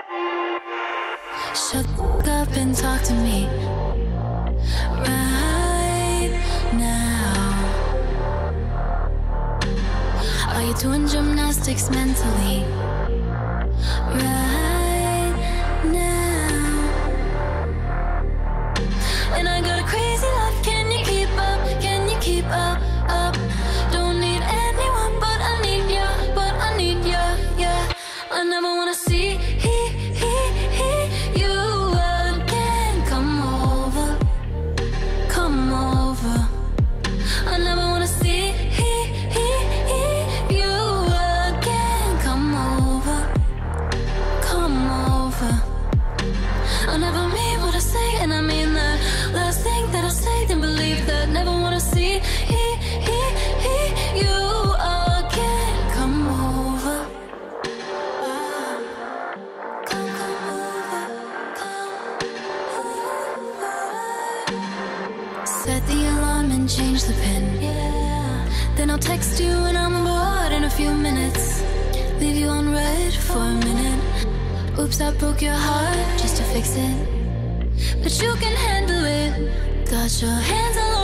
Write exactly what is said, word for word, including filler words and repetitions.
Shut up and talk to me right now. Are you doing gymnastics mentally right now? And I got a crazy love. Can you keep up? Can you keep up? Up. Don't need anyone, but I need ya. But I need ya. Yeah. I never wanna see he he he you again. Come over, come over. I never wanna see he he he you again. Come over, come over. I never mean what I say, and I mean that. Last thing that I say, then believe that. Never wanna see he he he you again. Come over. Come, come over. Come over. Set the alarm and change the pin. Yeah. Then I'll text you when I'm bored in a few minutes. Leave you on red for a minute. Oops, I broke your heart just to fix it. But you can handle it. Got your hands all